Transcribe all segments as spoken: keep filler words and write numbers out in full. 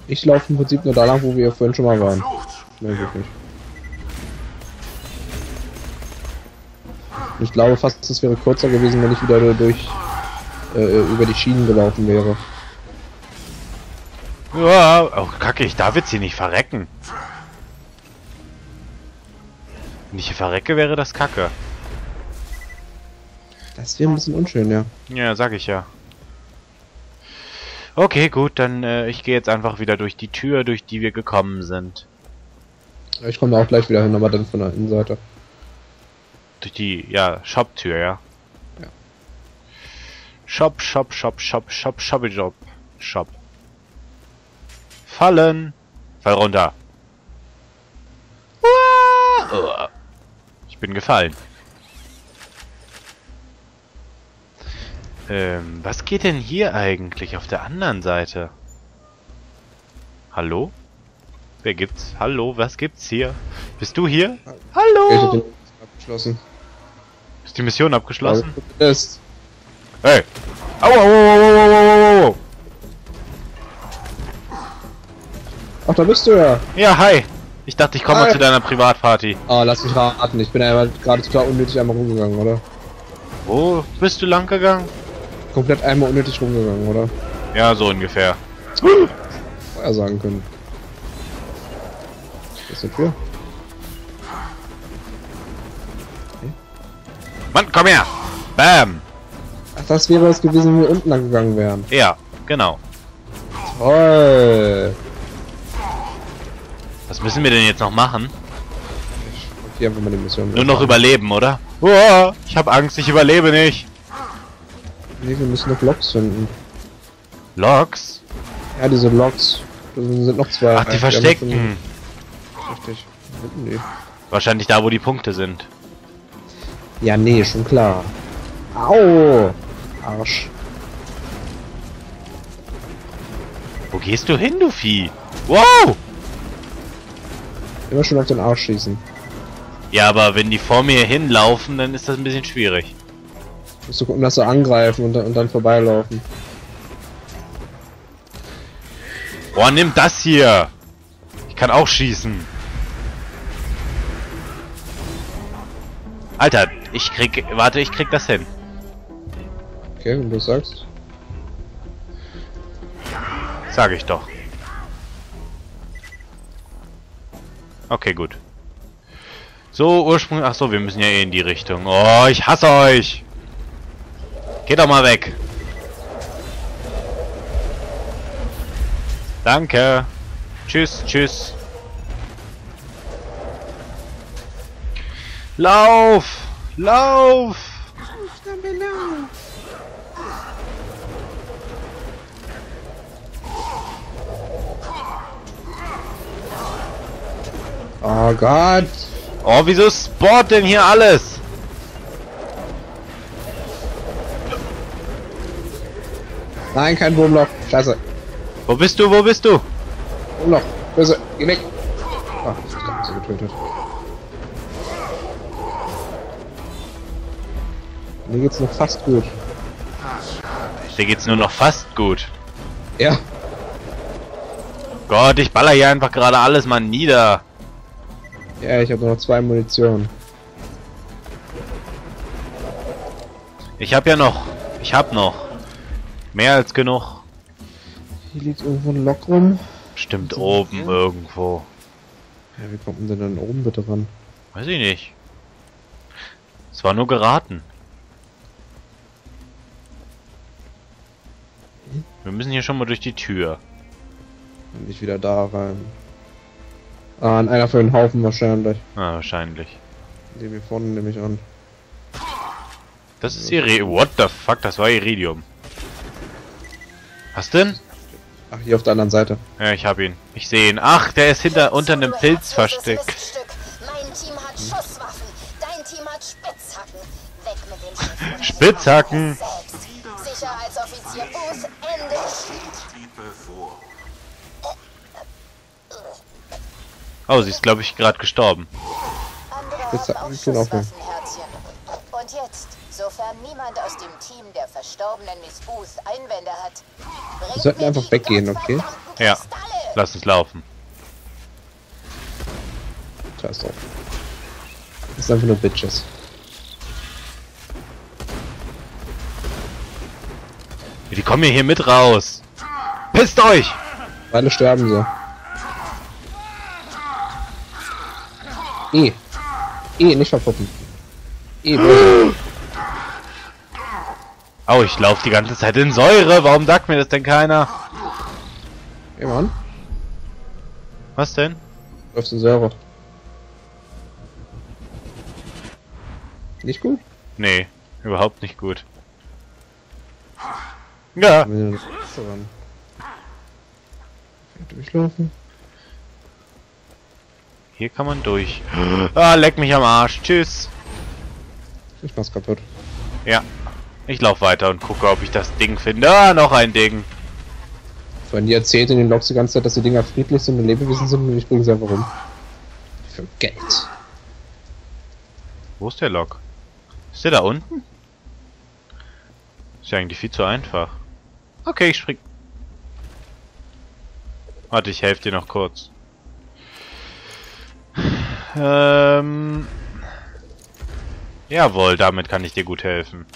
Ich laufe im Prinzip nur da lang, wo wir vorhin schon mal waren. Nee, wirklich. Ich glaube fast, es wäre kürzer gewesen, wenn ich wieder durch äh, über die Schienen gelaufen wäre. Ja, oh Kacke, ich darf jetzt hier nicht verrecken. Wenn ich hier verrecke, wäre das Kacke. Das wäre ein bisschen unschön, ja. Ja, sag ich ja. Okay, gut, dann äh, ich gehe jetzt einfach wieder durch die Tür, durch die wir gekommen sind. Ich komme auch gleich wieder hin, aber dann von der Innenseite. Durch die, ja, Shop-Tür, ja. Ja. Shop, Shop, Shop, Shop, Shop, Shop, Shop, Shop. Fallen. Fall runter. Oh. Ich bin gefallen. Ähm, was geht denn hier eigentlich auf der anderen Seite? Hallo? Wer gibt's? Hallo, was gibt's hier? Bist du hier? Hallo! Abgeschlossen. Ist die Mission abgeschlossen? Ist. Hey! Au, au, au, au, au, au. Ach, da bist du ja. Ja, hi! Ich dachte, ich komme mal zu deiner Privatparty. Ah, lass mich raten. Ich bin ja gerade total unnötig einmal rumgegangen, oder? Wo bist du lang gegangen? Komplett einmal unnötig rumgegangen, oder? Ja, so ungefähr. Vorher sagen können. Was ist denn für? Okay. Mann, komm her! Bam! Ach, das wäre es gewesen, wenn wir unten lang gegangen wären. Ja, genau. Toll! Was müssen wir denn jetzt noch machen? Okay, einfach mal die Mission. Nur noch überleben, oder? Oh, ich habe Angst, ich überlebe nicht. Nee, wir müssen noch Loks finden. Loks? Ja, diese Loks. Da sind noch zwei. Ach, die versteckten. Richtig. Nee. Wahrscheinlich da, wo die Punkte sind. Ja, nee, schon klar. Au! Arsch. Wo gehst du hin, du Vieh? Wow! Immer schon auf den Arsch schießen. Ja, aber wenn die vor mir hinlaufen, dann ist das ein bisschen schwierig. Musst du gucken, dass sie angreifen und dann, und dann vorbeilaufen. Boah, nimm das hier! Ich kann auch schießen. Alter, ich krieg... Warte, ich krieg das hin. Okay, wenn du sagst. Sag ich doch. Okay, gut. So, ursprünglich... Ach so, wir müssen ja eh in die Richtung. Oh, ich hasse euch! Geht doch mal weg! Danke! Tschüss, tschüss! Lauf! Lauf! Oh Gott! Oh, wieso spawnt denn hier alles? Nein, kein Wurmloch. Scheiße. Wo bist du? Wo bist du? Wurmloch. Böse. Geh weg. Ach, ich hab sie getötet. Mir geht's noch fast gut. Dir geht's nur noch fast gut. Ja. Gott, ich baller hier einfach gerade alles mal nieder. Ja, ich habe nur noch zwei Munition. Ich hab ja noch. Ich hab noch. Mehr als genug. Hier liegt irgendwo ein Lock rum. Stimmt oben irgendwo. Ja, wie kommt man denn dann oben bitte ran? Weiß ich nicht. Es war nur geraten. Wir müssen hier schon mal durch die Tür. Und nicht wieder da rein. Ah, an einer von den Haufen wahrscheinlich. Ah, wahrscheinlich. Den hier vorne nehme ich an. Das ist Iridium. What the fuck? Das war Iridium. Was denn? Ach, hier auf der anderen Seite. Ja, ich hab ihn. Ich sehe ihn. Ach, der ist hinter unter einem Pilz versteckt. Mein Team hat Schusswaffen, dein Team hat Spitzhacken. Weg mit den Schiffen. Spitzhacken. Sicherheitsoffizier Booth, Ende. Oh, sie ist, glaube ich, gerade gestorben. Andere haben auch Schusswaffenherzchen. Und jetzt, sofern niemand aus dem Team der verstorbenen Miss Booth Einwände hat, Wir sollten einfach weggehen, okay? Ja. Lass uns laufen. Scheiß drauf. Das sind einfach nur Bitches. Die kommen hier mit raus. Pisst euch! Alle sterben so. E. E, nicht verpuppen. E, böse. Au, ich laufe die ganze Zeit in Säure. Warum sagt mir das denn keiner? Ey, Mann. Was denn? Läuft in Säure. Nicht gut? Nee, überhaupt nicht gut. Ja. Durchlaufen. Hier kann man durch. Ah, leck mich am Arsch. Tschüss. Ich mach's kaputt. Ja. Ich laufe weiter und gucke, ob ich das Ding finde. Ah, noch ein Ding. Vorhin die erzählt in den Logs die ganze Zeit, dass die Dinger friedlich sind und Lebewesen sind und ich bringe sie einfach rum. Für Geld. Wo ist der Log? Ist der da unten? Ist ja eigentlich viel zu einfach. Okay, ich spring. Warte, ich helfe dir noch kurz. Ähm. Jawohl, damit kann ich dir gut helfen.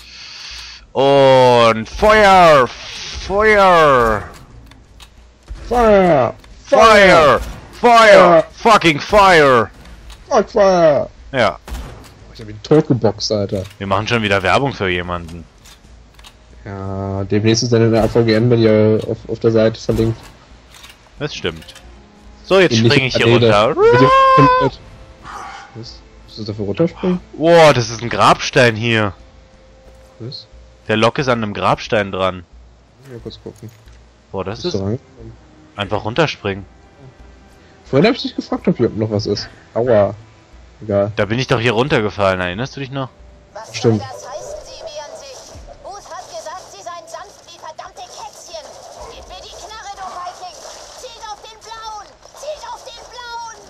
Und Feuer! Feuer! Fire! Fire! Fire! Fucking Fire! Fuck Fire! Ja, Ich hab ihn totgeboxt, Alter. wir machen schon wieder Werbung für jemanden. Ja, demnächst ist dann in der A V G N bei dir auf, auf der Seite verlinkt. Das stimmt. So, jetzt Ähnliche springe ich hier Kanäle. runter. Was? Was ist das dafür runterspringen? Wow, das ist ein Grabstein hier. Was? Der Lok ist an einem Grabstein dran. Muss ich mal kurz gucken. Boah, das Bist ist du rangekommen? einfach runterspringen. Vorhin hab ich dich gefragt, ob hier noch was ist. Aua. Egal. Da bin ich doch hier runtergefallen, erinnerst du dich noch? Was Stimmt. soll das heißen, Sie wehren sich? Booth hat gesagt, Sie seien sanft wie verdammte Kätzchen. Gib mir die Knarre, du Viking. Zielt auf den Blauen. Zielt auf den Blauen.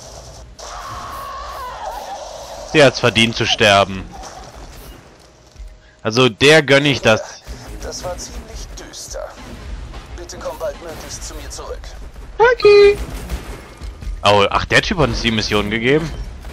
Der hat's verdient zu sterben. Also der gönn ich das. Das war ziemlich düster. Bitte komm bald möglichst zu mir zurück. Okay. Oh, ach, der Typ hat uns die Mission gegeben?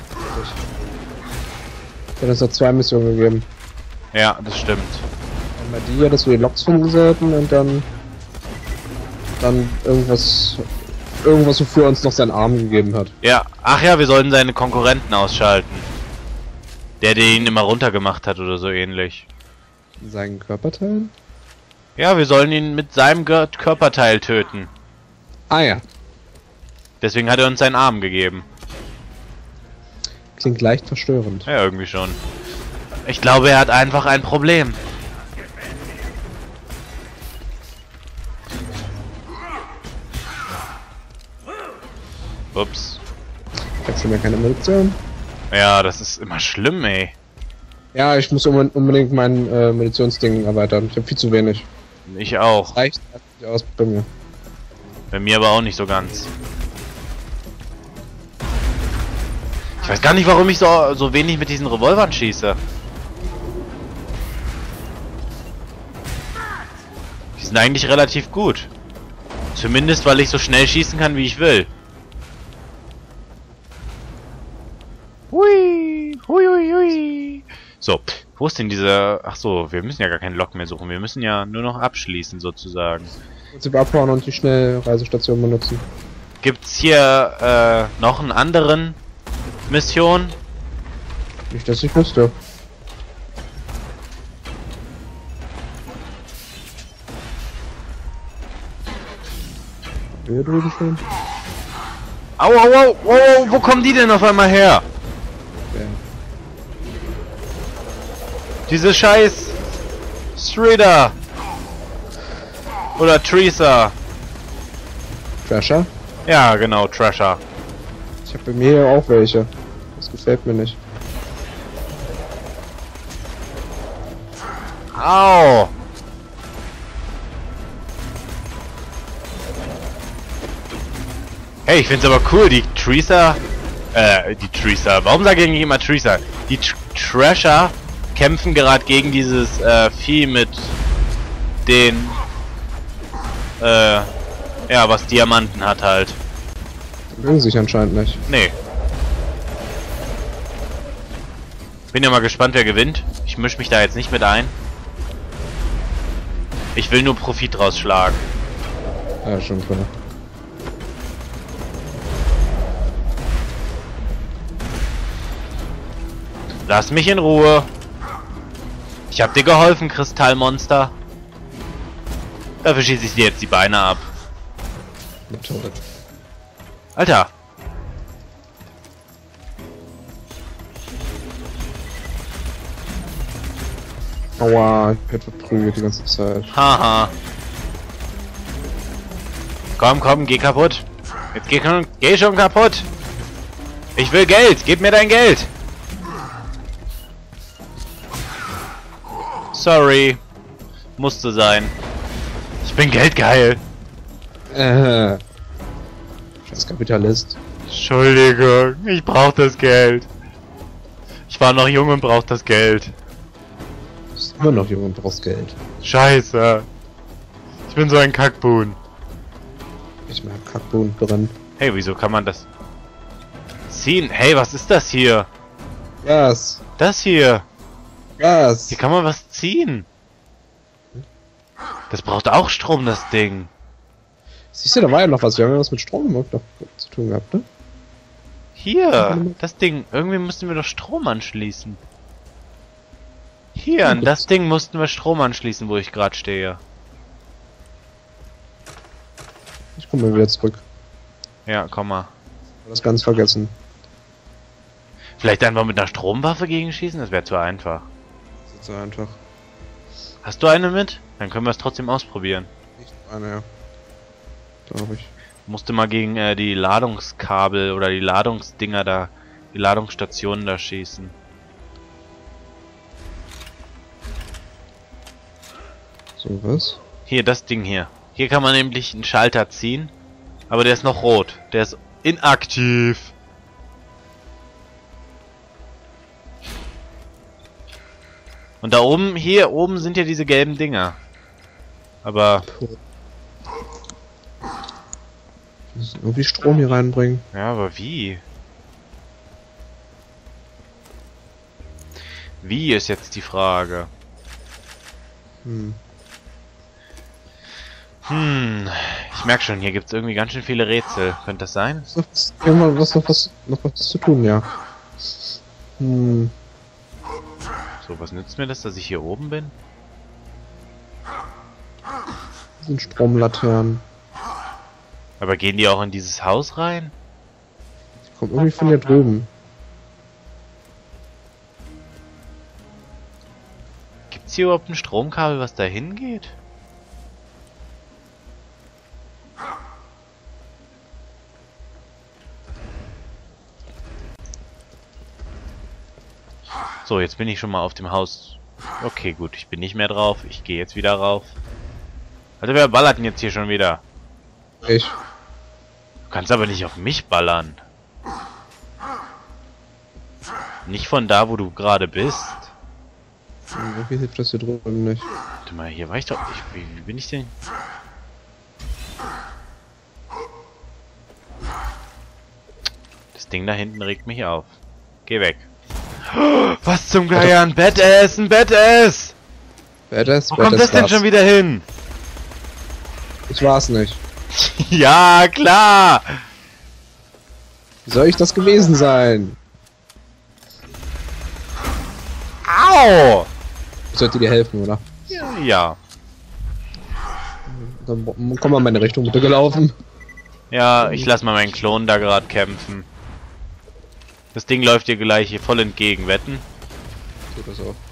Ich hätte uns noch zwei Missionen gegeben. Ja, das stimmt. Einmal die hier, dass wir die Loks finden sollten und dann... Dann irgendwas... Irgendwas, wofür er uns noch seinen Arm gegeben hat. Ja, ach ja, wir sollten seine Konkurrenten ausschalten. Der, der ihn immer runtergemacht hat oder so ähnlich. Seinen Körperteilen? Ja, wir sollen ihn mit seinem Gör- Körperteil töten. Ah ja. Deswegen hat er uns seinen Arm gegeben. Klingt leicht verstörend. Ja, irgendwie schon. Ich glaube, er hat einfach ein Problem. Ups. Ich hab schon mehr keine Munition. Ja, das ist immer schlimm, ey. Ja, ich muss unbe- unbedingt mein äh, Munitionsding erweitern. Ich habe viel zu wenig. Ich auch. Reicht nicht aus bei mir. Bei mir aber auch nicht so ganz. Ich weiß gar nicht, warum ich so, so wenig mit diesen Revolvern schieße. Die sind eigentlich relativ gut. Zumindest, weil ich so schnell schießen kann, wie ich will. Hui, hui, hui, hui. So, wo ist denn dieser... Ach so, wir müssen ja gar keinen Lok mehr suchen. Wir müssen ja nur noch abschließen, sozusagen. Prinzip abhauen und die Schnellreisestation benutzen. Gibt's hier äh, noch einen anderen Mission? Nicht, dass ich wüsste. Wir drüben schon. Au, au, au, au, au, wo kommen die denn auf einmal her? Ja. Diese scheiß Strider. Oder Teresa. Trasher? Ja, genau, Trasher. Ich habe bei mir hier auch welche. Das gefällt mir nicht. Au. Hey, ich find's aber cool, die Teresa, äh, die Teresa, warum sage ich eigentlich immer Teresa? Die Tr Trasher kämpfen gerade gegen dieses, äh, Vieh mit den, äh, Ja, was Diamanten hat halt. Mögen sich anscheinend nicht. Nee. Bin ja mal gespannt, wer gewinnt. Ich mische mich da jetzt nicht mit ein. Ich will nur Profit rausschlagen. Ja, schon klar. Lass mich in Ruhe. Ich hab dir geholfen, Kristallmonster. Dafür schieße ich dir jetzt die Beine ab. Na toll. Alter. Aua, ich werde verprügelt die ganze Zeit. Haha. Komm, komm, geh kaputt. Jetzt geh, schon- geh schon kaputt. Ich will Geld. Gib mir dein Geld. Sorry. Musste sein. Ich bin geldgeil. Äh. Scheiß Kapitalist. Entschuldigung, ich brauch das Geld. Ich war noch jung und brauch das Geld. Du bist immer noch jung und brauchst Geld. Scheiße. Ich bin so ein Kackbuhn. Ich mein Kackboden brennen. Hey, wieso kann man das ziehen? Hey, was ist das hier? Gas! Das hier. Gas! Hier kann man was ziehen. Das braucht auch Strom, das Ding. Siehst du, da war ja noch was. Wir haben ja was mit Strom noch zu tun gehabt, ne? Hier, das Ding. Irgendwie mussten wir doch Strom anschließen. Hier, an das Ding mussten wir Strom anschließen, wo ich gerade stehe. Ich komme wieder zurück. Ja, komm mal. Ich hab das ganz vergessen. Vielleicht einfach mit einer Stromwaffe gegenschießen? Das wäre zu einfach. Das ist so einfach. Hast du eine mit? Dann können wir es trotzdem ausprobieren. Nicht eine, ja. Glaube ich. Musste mal gegen äh, die Ladungskabel oder die Ladungsdinger da, die Ladungsstationen da schießen. So, was? Hier, das Ding hier. Hier kann man nämlich einen Schalter ziehen, aber der ist noch rot. Der ist inaktiv. Und da oben, hier oben sind ja diese gelben Dinger. Aber, Wir müssen irgendwie Strom hier reinbringen. ja, aber wie? Wie ist jetzt die Frage? Hm. Hm, ich merke schon, hier gibt es irgendwie ganz schön viele Rätsel. Könnte das sein? Ist noch was, irgendwann was noch was noch was zu tun, ja. Hm. So, was nützt mir das, dass ich hier oben bin? Das sind Stromlaternen. Aber gehen die auch in dieses Haus rein? Die kommen irgendwie von hier drüben. Gibt's hier überhaupt ein Stromkabel, was da hingeht? So, jetzt bin ich schon mal auf dem Haus. Okay, gut, ich bin nicht mehr drauf. Ich gehe jetzt wieder rauf. Also wer ballert denn jetzt hier schon wieder? Ich. Du kannst aber nicht auf mich ballern. Nicht von da, wo du gerade bist. Hm, Irgendwie hilft das hier drüben nicht. Warte mal, hier war ich doch... Ich, wie, wie bin ich denn? Das Ding da hinten regt mich auf. Geh weg. Was zum Geier? Ein Badass! Ein Badass! Badass, Wo kommt das denn schon wieder hin? Ich war's nicht. Ja, klar! Wie soll ich das gewesen sein? Au! Ich sollte dir helfen, oder? Ja. Dann komm mal in meine Richtung bitte gelaufen. Ja, ich lass mal meinen Klon da gerade kämpfen. Das Ding läuft dir gleich hier voll entgegen, wetten? Tut das auch.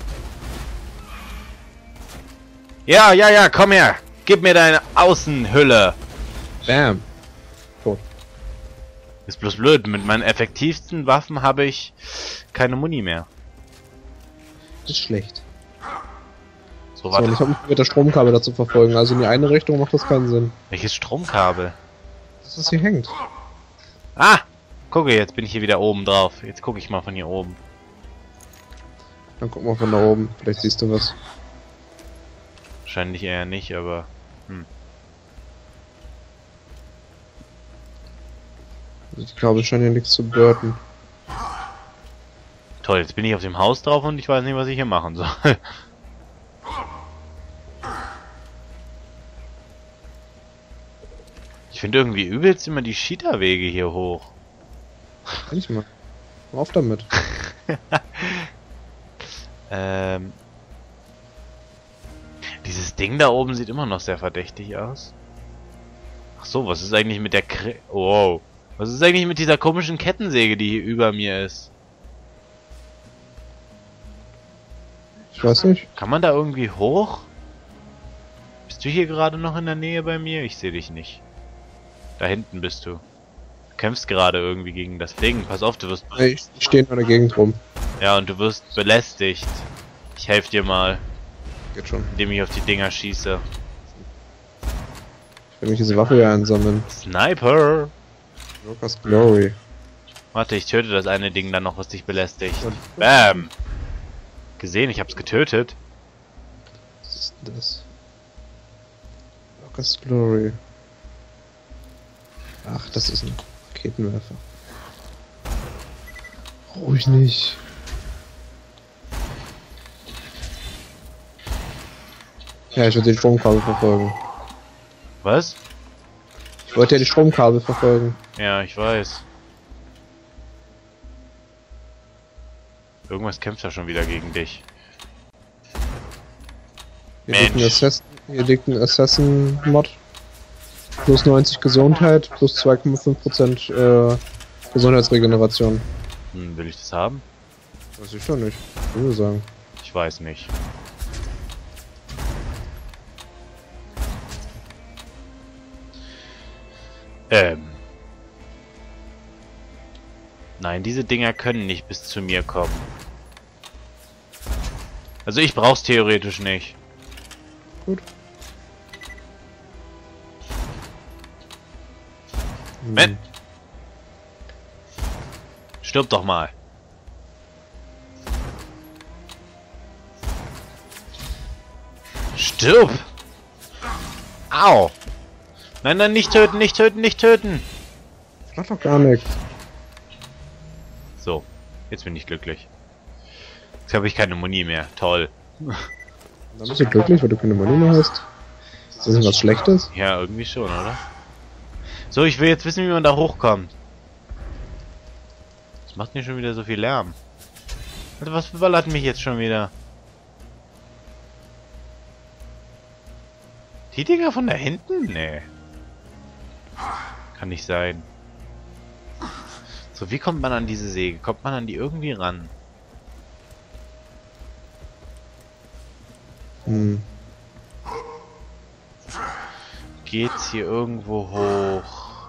Ja, ja, ja, komm her! Gib mir deine Außenhülle! Bam. Tot. Ist bloß blöd, mit meinen effektivsten Waffen habe ich keine Muni mehr. Das ist schlecht. So, So, und warte. ich habe mit der Stromkabel dazu verfolgen. Also in die eine Richtung macht das keinen Sinn. Welches Stromkabel? Dass das hier hängt. Ah! Gucke, jetzt bin ich hier wieder oben drauf. Jetzt gucke ich mal von hier oben. Dann guck mal von da oben. Vielleicht siehst du was. Wahrscheinlich eher nicht, aber... Hm. Die Kabel scheinen ja nichts zu bedeuten. Toll, jetzt bin ich auf dem Haus drauf und ich weiß nicht, was ich hier machen soll. Ich finde irgendwie übelst immer die Cheater-Wege hier hoch. Nicht mal. Hör auf damit. ähm... Dieses Ding da oben sieht immer noch sehr verdächtig aus. Ach so, was ist eigentlich mit der Kre... Wow. Was ist eigentlich mit dieser komischen Kettensäge, die hier über mir ist? Ich weiß nicht. Kann man da irgendwie hoch? Bist du hier gerade noch in der Nähe bei mir? Ich sehe dich nicht. Da hinten bist du. Du kämpfst gerade irgendwie gegen das Ding. Pass auf, du wirst... Nee, ich stehe in der Gegend rum. Ja, und du wirst belästigt. Ich helfe dir mal, Geht schon. indem ich auf die Dinger schieße. Ich will mich diese Waffe hier einsammeln. Sniper! Rockers Glory. Warte, ich töte das eine Ding dann noch, was dich belästigt. Bam! Gesehen, ich hab's getötet. Was ist denn das? Rockers Glory. Ach, das ist ein Raketenwerfer. Ruhig nicht. Ja, ich wollte die Stromkabel verfolgen. Was? Ich wollte ja die Stromkabel verfolgen. Ja, ich weiß. Irgendwas kämpft da schon wieder gegen dich. Hier liegt ein Mensch. Assassin, hier liegt ein Assassin-Mod. Plus neunzig Gesundheit, plus zwei Komma fünf Prozent äh, Gesundheitsregeneration. Hm, will ich das haben? Weiß ich schon nicht. Ich würde sagen. Ich weiß nicht. Ähm. Nein, diese Dinger können nicht bis zu mir kommen. Also ich brauch's theoretisch nicht. Gut. Hm. Ben! Stirb doch mal. Stirb! Au! Nein, nein, nicht töten, nicht töten, nicht töten! Ich mach doch gar nichts. So, jetzt bin ich glücklich. Jetzt habe ich keine Muni mehr. Toll. Dann bist du glücklich, weil du keine Money mehr hast. Ist das nicht was Schlechtes? Ja, irgendwie schon, oder? So, ich will jetzt wissen, wie man da hochkommt. Das macht mir schon wieder so viel Lärm. Alter, was ballert mich jetzt schon wieder? Die Dinger von da hinten? Nee. Kann nicht sein. So, wie kommt man an diese Säge? Kommt man an die irgendwie ran? Hm. Geht's hier irgendwo hoch?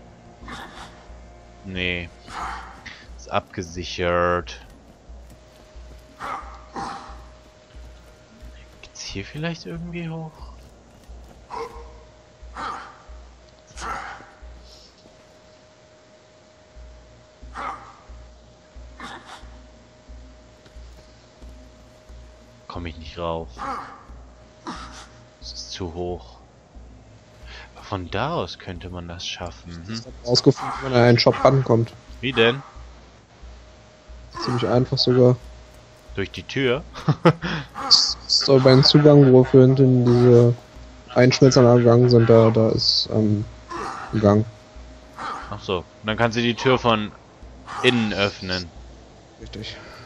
Nee. Ist abgesichert. Geht's hier vielleicht irgendwie hoch? Komme ich nicht rauf. Es ist zu hoch. Aber von da aus könnte man das schaffen. Hm? Ich hab rausgefunden, wenn er in einen Shop rankommt. Wie denn? Ziemlich einfach sogar. Durch die Tür? Es ist aber ein Zugang, wo wir vorhin in diese Einschmelzer gegangen sind, da, da ist ähm, ein Gang. Ach so. Und dann kannst du die Tür von innen öffnen. Richtig.